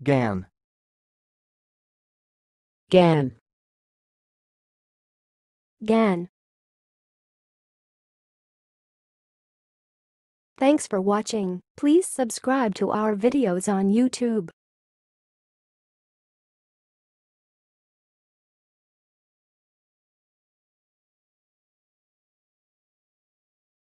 GAN. GAN. GAN. Thanks for watching. Please subscribe to our videos on YouTube.